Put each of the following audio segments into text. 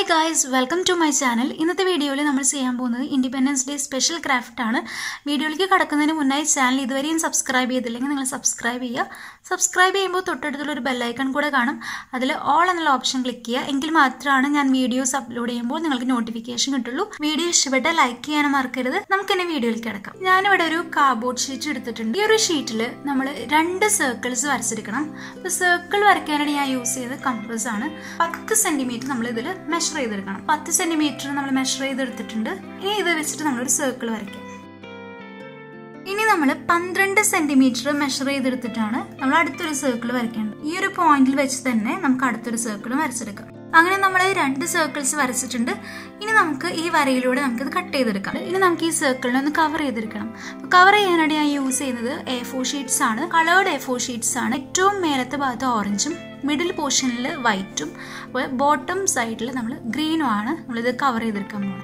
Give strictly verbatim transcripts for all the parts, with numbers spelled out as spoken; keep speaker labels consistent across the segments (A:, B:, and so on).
A: Hi guys, welcome to my channel. ഇന്നത്തെ വീഡിയോയിൽ നമ്മൾ ചെയ്യാൻ പോകുന്നത് ഇൻഡിപെൻഡൻസ് ഡേ സ്പെഷ്യൽ ക്രാഫ്റ്റ് ആണ്. വീഡിയോയിലേക്ക് കടക്കുന്നതിന് മുന്നായി ചാനൽ ഇതുവരെയും സബ്സ്ക്രൈബ് ചെയ്തില്ലെങ്കിൽ നിങ്ങൾ സബ്സ്ക്രൈബ് ചെയ്യുക. സബ്സ്ക്രൈബ് ചെയ്യുമ്പോൾ തൊട്ടടുത്തുള്ള ഒരു ബെൽ ഐക്കൺ കൂടെ കാണും. അതിൽ ഓൾ എന്നുള്ള ഓപ്ഷൻ ക്ലിക്ക് ചെയ്യുക. എങ്കിൽ മാത്രമാണ് ഞാൻ വീഡിയോസ് അപ്ലോഡ് ചെയ്യുമ്പോൾ നിങ്ങൾക്ക് നോട്ടിഫിക്കേഷൻ കിട്ടുള്ളൂ. വീഡിയോ ഇഷ്ടപ്പെട്ടാൽ ലൈക്ക് ചെയ്യാനും മറക്കരുത്. നമുക്ക് തന്നെ വീഡിയോയിലേക്ക് കിടക്കാം. ഞാനിവിടെ ഒരു കാർഡ്ബോർഡ് ഷീറ്റ് എടുത്തിട്ടുണ്ട്. ഈ ഒരു ഷീറ്റിൽ നമ്മൾ രണ്ട് സർക്കിൾസ് വരച്ചെടുക്കണം. അപ്പോൾ സർക്കിൾ വരയ്ക്കാനായിട്ട് ഞാൻ യൂസ് ചെയ്തത് കമ്പസ് ആണ്. പത്ത് സെന്റിമീറ്റർ നമ്മൾ ഇതിൽ മെഷർ ചെയ്തെടുക്കണം. പത്ത് സെന്റിമീറ്റർ നമ്മൾ മെഷർ ചെയ്തെടുത്തിട്ടുണ്ട്. ഇനി ഇത് വെച്ചിട്ട് നമ്മളൊരു സർക്കിൾ വരയ്ക്കാം. ഇനി നമ്മൾ പന്ത്രണ്ട് സെന്റിമീറ്റർ മെഷർ ചെയ്തെടുത്തിട്ടാണ് നമ്മൾ അടുത്തൊരു സർക്കിൾ വരയ്ക്കേണ്ടത്. ഈ ഒരു പോയിന്റിൽ വെച്ച് തന്നെ നമുക്ക് അടുത്തൊരു സർക്കിൾ വരച്ചെടുക്കാം. അങ്ങനെ നമ്മൾ രണ്ട് സർക്കിൾസ് വരച്ചിട്ടുണ്ട്. ഇനി നമുക്ക് ഈ വരയിലൂടെ നമുക്കിത് കട്ട് ചെയ്തെടുക്കാം. ഇനി നമുക്ക് ഈ സർക്കിളിനെ ഒന്ന് കവർ ചെയ്തെടുക്കണം. കവർ ചെയ്യാനായിട്ട് ഞാൻ യൂസ് ചെയ്യുന്നത് എ ഫോർ ഷീറ്റ്സ് ആണ്. കളേർഡ് എ ഫോർ ഷീറ്റ്സ് ആണ്. ഏറ്റവും മേലത്തെ ഭാഗത്ത് ഓറഞ്ചും മിഡിൽ പോർഷനിൽ വൈറ്റും ബോട്ടം സൈഡിൽ നമ്മൾ ഗ്രീനും ആണ് നമ്മളിത് കവർ ചെയ്തെടുക്കാൻ പോകുന്നത്.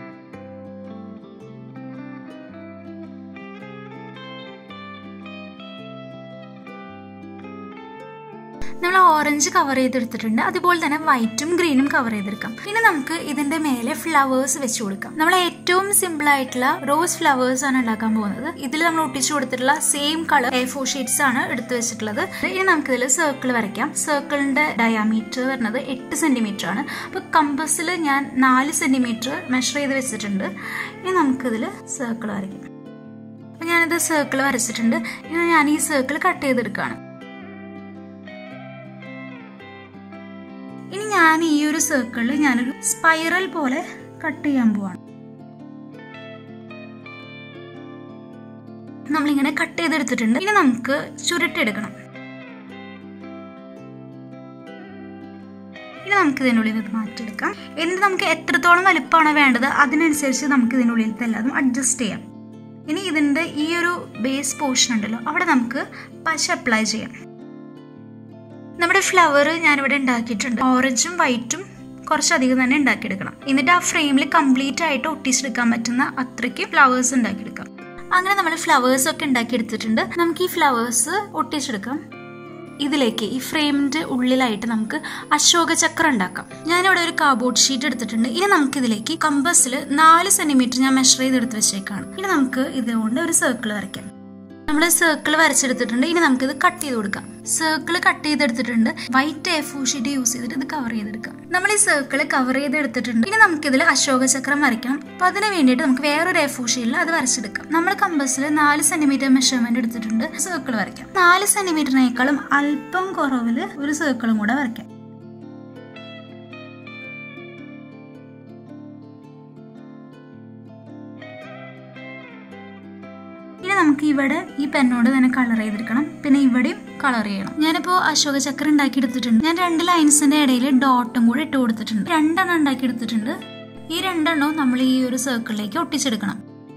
A: നമ്മൾ ഓറഞ്ച് കവർ ചെയ്തെടുത്തിട്ടുണ്ട്. അതുപോലെ തന്നെ വൈറ്റും ഗ്രീനും കവർ ചെയ്തെടുക്കാം. ഇനി നമുക്ക് ഇതിന്റെ മേലെ ഫ്ലവേഴ്സ് വെച്ച് കൊടുക്കാം. നമ്മൾ ഏറ്റവും സിമ്പിൾ ആയിട്ടുള്ള റോസ് ഫ്ലവേഴ്സ് ആണ് ഉണ്ടാക്കാൻ പോകുന്നത്. ഇതിൽ നമ്മൾ ഒട്ടിച്ചു കൊടുത്തിട്ടുള്ള same colour A four sheets ആണ് എടുത്തു വെച്ചിട്ടുള്ളത്. ഇനി നമുക്ക് ഇതിൽ സർക്കിൾ വരയ്ക്കാം. സർക്കിളിന്റെ ഡയാമീറ്റർ വരുന്നത് എട്ട് സെന്റിമീറ്റർ ആണ്. അപ്പൊ കമ്പസിൽ ഞാൻ നാല് സെന്റിമീറ്റർ മെഷർ ചെയ്ത് വെച്ചിട്ടുണ്ട്. ഇനി നമുക്കിതിൽ സർക്കിൾ വരയ്ക്കാം. അപ്പൊ ഞാനിത് സർക്കിൾ വരച്ചിട്ടുണ്ട്. ഇനി ഞാൻ ഈ സർക്കിൾ കട്ട് ചെയ്തെടുക്കുകയാണ്. ഇനി ഞാൻ ഈ ഒരു സർക്കിളിൽ ഞാനൊരു സ്പൈറൽ പോലെ കട്ട് ചെയ്യാൻ പോവാണ്. നമ്മളിങ്ങനെ കട്ട് ചെയ്തെടുത്തിട്ടുണ്ട്. ഇനി നമുക്ക് ചുരുട്ടെടുക്കണം. ഇനി നമുക്ക് ഇതിനുള്ളിൽ ഇത് മാറ്റിയെടുക്കാം. എന്നിട്ട് നമുക്ക് എത്രത്തോളം വലുപ്പമാണോ വേണ്ടത് അതിനനുസരിച്ച് നമുക്ക് ഇതിനുള്ളിലത്തെ എല്ലാതും അഡ്ജസ്റ്റ് ചെയ്യാം. ഇനി ഇതിന്റെ ഈ ഒരു ബേസ് പോർഷൻ ഉണ്ടല്ലോ, അവിടെ നമുക്ക് പശ അപ്ലൈ ചെയ്യാം. നമ്മുടെ ഫ്ലവർ ഞാനിവിടെ ഉണ്ടാക്കിയിട്ടുണ്ട്. ഓറഞ്ചും വൈറ്റും കുറച്ചധികം തന്നെ ഉണ്ടാക്കിയെടുക്കണം. എന്നിട്ട് ആ ഫ്രെയിമിൽ കംപ്ലീറ്റ് ആയിട്ട് ഒട്ടിച്ചെടുക്കാൻ പറ്റുന്ന അത്രയ്ക്ക് ഫ്ലവേഴ്സ് ഉണ്ടാക്കിയെടുക്കാം. അങ്ങനെ നമ്മൾ ഫ്ലവേഴ്സ് ഒക്കെ ഉണ്ടാക്കിയെടുത്തിട്ടുണ്ട്. നമുക്ക് ഈ ഫ്ലവേഴ്സ് ഒട്ടിച്ചെടുക്കാം. ഇതിലേക്ക് ഈ ഫ്രെയിമിന്റെ ഉള്ളിലായിട്ട് നമുക്ക് അശോക ചക്രം ഉണ്ടാക്കാം. ഞാനിവിടെ ഒരു കാർഡ്ബോർഡ് ഷീറ്റ് എടുത്തിട്ടുണ്ട്. ഇനി നമുക്ക് ഇതിലേക്ക് കമ്പസിൽ നാല് സെന്റിമീറ്റർ ഞാൻ മെഷർ ചെയ്തെടുത്ത് വെച്ചേക്കാണ്. ഇനി നമുക്ക് ഇതുകൊണ്ട് ഒരു സർക്കിൾ വരയ്ക്കാം. നമ്മൾ സർക്കിൾ വരച്ചെടുത്തിട്ടുണ്ട്. ഇനി നമുക്ക് ഇത് കട്ട് ചെയ്ത് കൊടുക്കാം. സർക്കിൾ കട്ട് ചെയ്തെടുത്തിട്ടുണ്ട്. White A four sheet use ചെയ്തിട്ട് ഇത് കവർ ചെയ്തെടുക്കാം. നമ്മൾ ഈ സർക്കിൾ കവർ ചെയ്തെടുത്തിട്ടുണ്ട്. ഇനി നമുക്ക് ഇതിൽ അശോക ചക്രം വരയ്ക്കണം. അപ്പൊ അതിന് വേണ്ടിയിട്ട് നമുക്ക് വേറൊരു എ ഫോർ ഷീറ്റിൽ അത് വരച്ചെടുക്കാം. നമ്മൾ കമ്പസിൽ നാല് സെന്റിമീറ്റർ മെഷർമെന്റ് എടുത്തിട്ടുണ്ട്. സർക്കിൾ വരയ്ക്കാം. നാല് സെന്റിമീറ്ററിനേക്കാളും അല്പം കുറവില് ഒരു സർക്കിളും കൂടെ വരയ്ക്കാം. ഇനി നമുക്ക് ഇവിടെ ഈ പെന്നോട് തന്നെ കളർ ചെയ്തെടുക്കണം. പിന്നെ ഇവിടെയും കളർ ചെയ്യണം. ഞാനിപ്പോ അശോക ചക്രം ഉണ്ടാക്കി എടുത്തിട്ടുണ്ട്. ഞാൻ രണ്ട് ലൈൻസിന്റെ ഇടയിൽ ഡോട്ടും കൂടെ ഇട്ട് കൊടുത്തിട്ടുണ്ട്. രണ്ടെണ്ണം ഉണ്ടാക്കി എടുത്തിട്ടുണ്ട്. ഈ രണ്ടെണ്ണവും നമ്മൾ ഈ ഒരു സർക്കിളിലേക്ക് ഒട്ടിച്ചെടുക്കണം.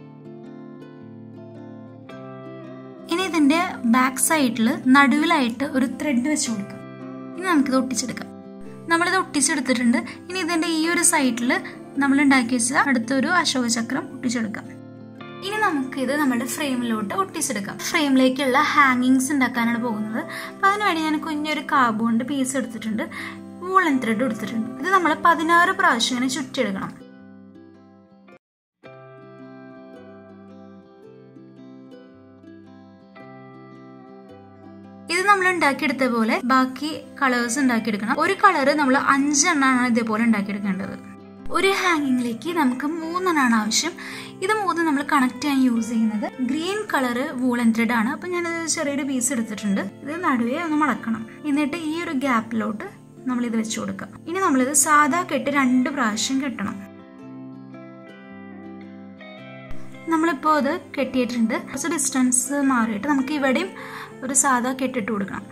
A: ഇനി ഇതിന്റെ ബാക്ക് സൈഡിൽ നടുവിലായിട്ട് ഒരു ത്രെഡ് വെച്ച് കൊടുക്കാം. ഇനി നമുക്കിത് ഒട്ടിച്ചെടുക്കാം. നമ്മളിത് ഒട്ടിച്ചെടുത്തിട്ടുണ്ട്. ഇനി ഇതിന്റെ ഈ ഒരു സൈഡിൽ നമ്മൾ ഉണ്ടാക്കി വെച്ച അടുത്തൊരു അശോക ചക്രം ഒട്ടിച്ചെടുക്കാം. ഇനി നമുക്ക് ഇത് നമ്മുടെ ഫ്രെയിമിലോട്ട് ഒട്ടിച്ചെടുക്കാം. ഫ്രെയിമിലേക്കുള്ള ഹാങ്ങിങ്സ് ഉണ്ടാക്കാനാണ് പോകുന്നത്. അപ്പൊ അതിനുവേണ്ടി ഞാൻ കുഞ്ഞൊരു കാർഡ്ബോർഡ് പീസ് എടുത്തിട്ടുണ്ട്. വൂളൻ ത്രെഡ് എടുത്തിട്ടുണ്ട്. ഇത് നമ്മൾ പതിനാറ് പ്രാവശ്യം ഇങ്ങനെ ചുറ്റിയെടുക്കണം. ഇത് നമ്മൾ ഉണ്ടാക്കിയെടുത്ത പോലെ ബാക്കി കളേഴ്സ് ഉണ്ടാക്കിയെടുക്കണം. ഒരു കളറ് നമ്മൾ അഞ്ചെണ്ണമാണ് ഇതേപോലെ ഉണ്ടാക്കിയെടുക്കേണ്ടത്. ഒരു ഹാങ്ങിങ്ങിലേക്ക് നമുക്ക് മൂന്നെണ്ണമാണ് ആവശ്യം. ഇത് മൂന്ന് നമ്മൾ കണക്ട് ചെയ്യാൻ യൂസ് ചെയ്യുന്നത് ഗ്രീൻ കളറ് വൂളൻ ത്രെഡ് ആണ്. അപ്പൊ ഞാനത് ചെറിയൊരു പീസ് എടുത്തിട്ടുണ്ട്. ഇത് നടുവേ ഒന്ന് മടക്കണം. എന്നിട്ട് ഈ ഒരു ഗ്യാപ്പിലോട്ട് നമ്മൾ ഇത് വെച്ച് കൊടുക്കാം. ഇനി നമ്മളിത് സാധാ കെട്ട് രണ്ട് പ്രാവശ്യം കെട്ടണം. നമ്മളിപ്പോ ഇത് കെട്ടിയിട്ടുണ്ട്. കുറച്ച് ഡിസ്റ്റൻസ് മാറിയിട്ട് നമുക്ക് ഇവിടെയും ഒരു സാധാ കെട്ടിട്ട് കൊടുക്കണം.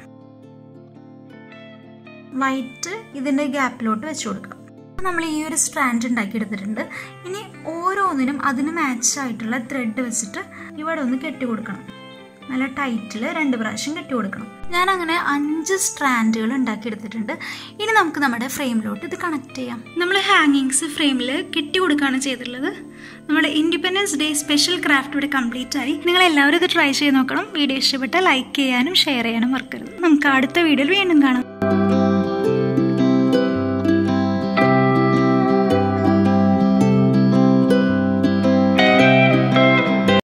A: വൈറ്റ് ഇതിന്റെ ഗ്യാപ്പിലോട്ട് വെച്ച് കൊടുക്കാം. നമ്മൾ ഈ ഒരു സ്ട്രാൻഡ് ഉണ്ടാക്കി എടുത്തിട്ടുണ്ട്. ഇനി ഓരോന്നിനും അതിന് മാച്ച് ആയിട്ടുള്ള ത്രെഡ് വെച്ചിട്ട് ഇവിടെ ഒന്ന് കെട്ടി കൊടുക്കണം. നല്ല ടൈറ്റിൽ രണ്ട് പ്രാവശ്യം കെട്ടി കൊടുക്കണം. ഞാൻ അങ്ങനെ അഞ്ച് സ്ട്രാൻഡുകൾ ഉണ്ടാക്കി എടുത്തിട്ടുണ്ട്. ഇനി നമുക്ക് നമ്മുടെ ഫ്രെയിമിലോട്ട് ഇത് കണക്ട് ചെയ്യാം. നമ്മൾ ഹാങ്ങിങ്സ് ഫ്രെയിമിൽ കെട്ടി കൊടുക്കുകയാണ് ചെയ്തിട്ടുള്ളത്. നമ്മുടെ ഇൻഡിപെൻഡൻസ് ഡേ സ്പെഷ്യൽ ക്രാഫ്റ്റ് ഇവിടെ കംപ്ലീറ്റ് ആയി. നിങ്ങൾ എല്ലാവരും ഇത് ട്രൈ ചെയ്ത് നോക്കണം. വീഡിയോ ഇഷ്ടപ്പെട്ടാൽ ലൈക്ക് ചെയ്യാനും ഷെയർ ചെയ്യാനും മറക്കരുത്. നമുക്ക് അടുത്ത വീഡിയോയിൽ വീണ്ടും കാണാം.